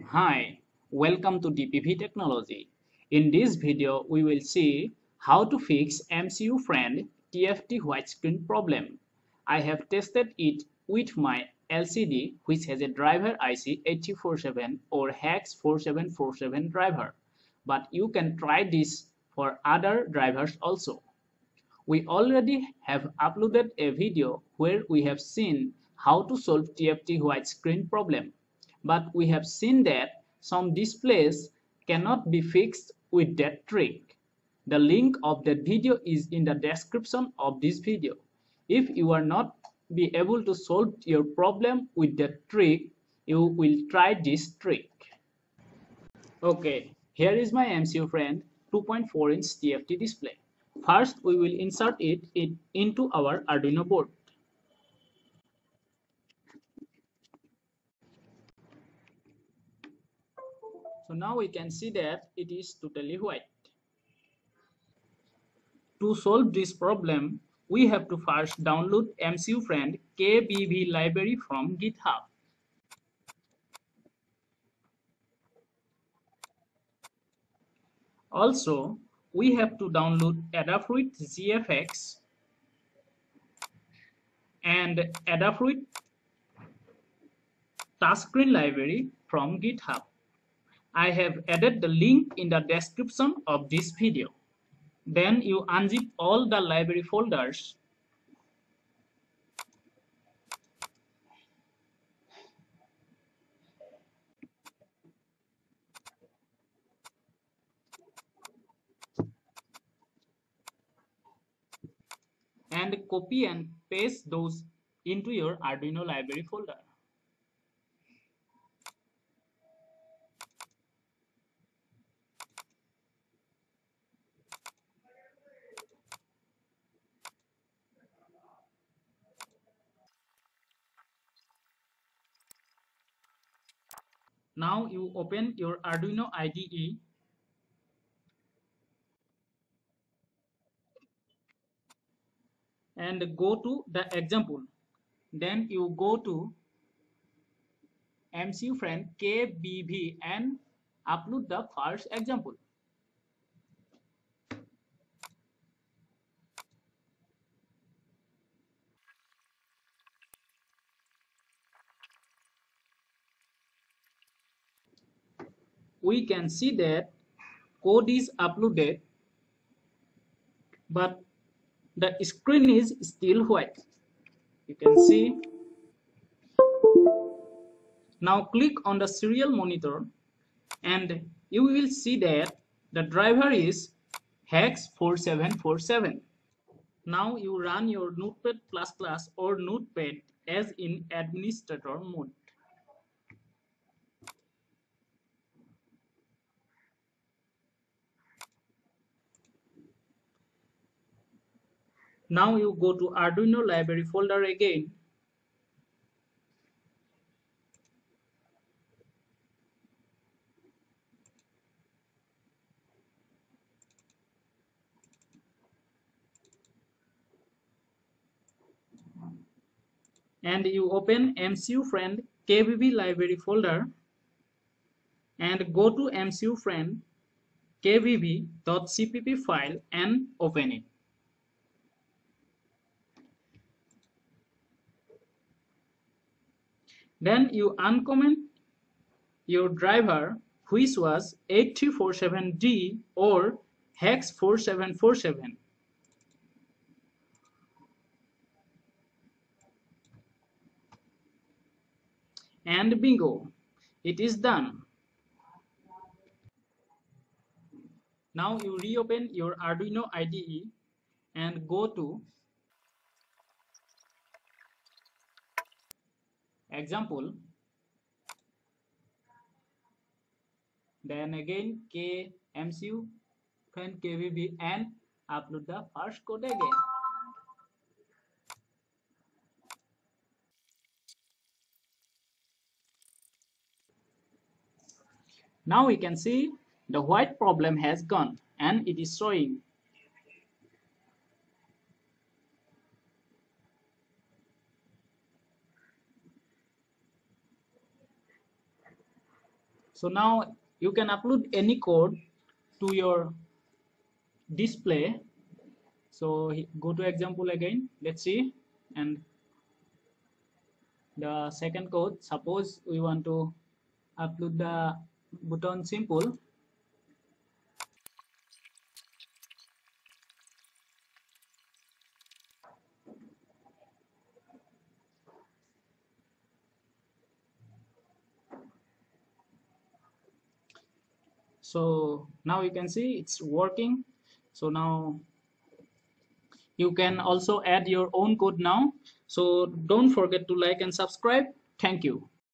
Hi, welcome to DPV Technology. In this video, we will see how to fix MCUFRIEND TFT white screen problem. I have tested it with my LCD which has a driver IC 847 or HEX 4747 driver, but you can try this for other drivers also. We already have uploaded a video where we have seen how to solve TFT white screen problem, but we have seen that some displays cannot be fixed with that trick. The link of that video is in the description of this video. If you are not be able to solve your problem with that trick, you will try this trick. Okay, here is my MCUFRIEND 2.4-inch TFT display. First, we will insert it into our Arduino board. So now we can see that it is totally white. To solve this problem, we have to first download MCUFRIEND KBV library from GitHub. Also, we have to download Adafruit ZFX and Adafruit touchscreen library from GitHub. I have added the link in the description of this video. Then you unzip all the library folders and copy and paste those into your Arduino library folder. Now you open your Arduino IDE and go to the example. Then you go to MCUFRIEND KBV and upload the first example. We can see that code is uploaded, but the screen is still white. You can see. Now click on the serial monitor and you will see that the driver is HEX 4747. Now you run your Notepad++ or Notepad as in administrator mode. Now you go to Arduino library folder again. And you open MCUFRIEND KBV library folder and go to MCUFRIEND kvv.cpp file and open it. Then you uncomment your driver, which was 8347D or HEX 4747. And bingo, it is done. Now you reopen your Arduino IDE and go to example, then again MCUFRIEND KBV and upload the first code again. Now we can see the white problem has gone and it is showing. So now you can upload any code to your display. So go to example again, let's see. And the second code, suppose we want to upload the button simple. So now you can see it's working. So now you can also add your own code now. So don't forget to like and subscribe. Thank you.